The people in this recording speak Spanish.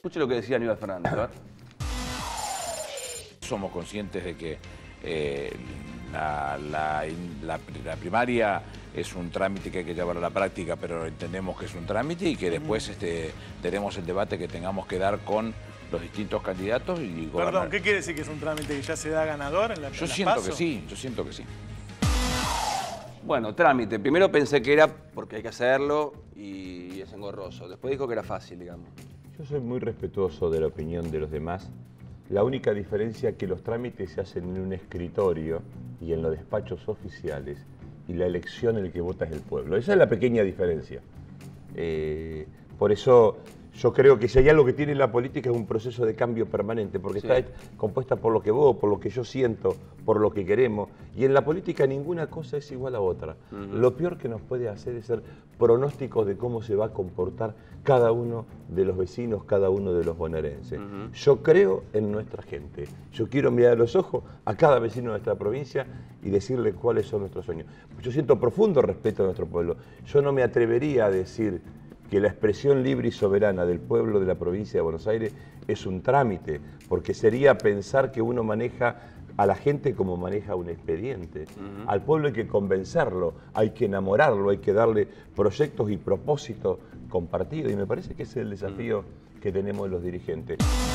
Escuche lo que decía Aníbal Fernández, a ver. Somos conscientes de que la primaria es un trámite que hay que llevar a la práctica, pero entendemos que es un trámite y que después tenemos el debate que tengamos que dar con los distintos candidatos y gobernar. Perdón, ¿qué quiere decir que es un trámite que ya se da ganador en la Yo siento que sí, yo siento que sí. Bueno, trámite. Primero pensé que era porque hay que hacerlo y es engorroso. Después dijo que era fácil, digamos. Yo soy muy respetuoso de la opinión de los demás. La única diferencia es que los trámites se hacen en un escritorio y en los despachos oficiales y la elección en el que vota es el pueblo. Esa es la pequeña diferencia. Por eso yo creo que si hay algo que tiene la política es un proceso de cambio permanente, porque Sí. está compuesta por lo que vos, por lo que yo siento, por lo que queremos. Y en la política ninguna cosa es igual a otra. Lo peor que nos puede hacer es hacer pronósticos de cómo se va a comportar cada uno de los vecinos, cada uno de los bonaerenses. Yo creo en nuestra gente. Yo quiero mirar a los ojos a cada vecino de nuestra provincia y decirle cuáles son nuestros sueños. Yo siento profundo respeto a nuestro pueblo. Yo no me atrevería a decir que la expresión libre y soberana del pueblo de la provincia de Buenos Aires es un trámite, porque sería pensar que uno maneja a la gente como maneja un expediente. Al pueblo hay que convencerlo, hay que enamorarlo, hay que darle proyectos y propósitos compartidos, y me parece que ese es el desafío que tenemos los dirigentes.